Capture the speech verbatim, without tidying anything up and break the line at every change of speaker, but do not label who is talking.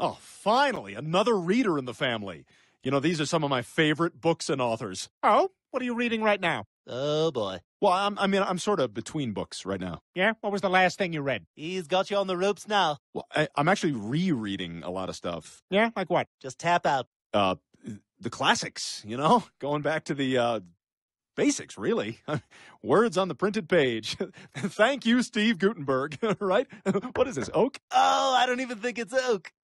Oh, finally, another reader in the family. You know, these are some of my favorite books and authors.
Oh, what are you reading right now?
Oh, boy.
Well, I'm, I mean, I'm sort of between books right now.
Yeah? What was the last thing you read?
He's got you on the ropes now.
Well, I, I'm actually rereading a lot of stuff.
Yeah? Like what?
Just tap out.
Uh, the classics, you know, going back to the uh, basics, really. Words on the printed page. Thank you, Steve Gutenberg, right? What is this, oak?
Oh, I don't even think it's oak.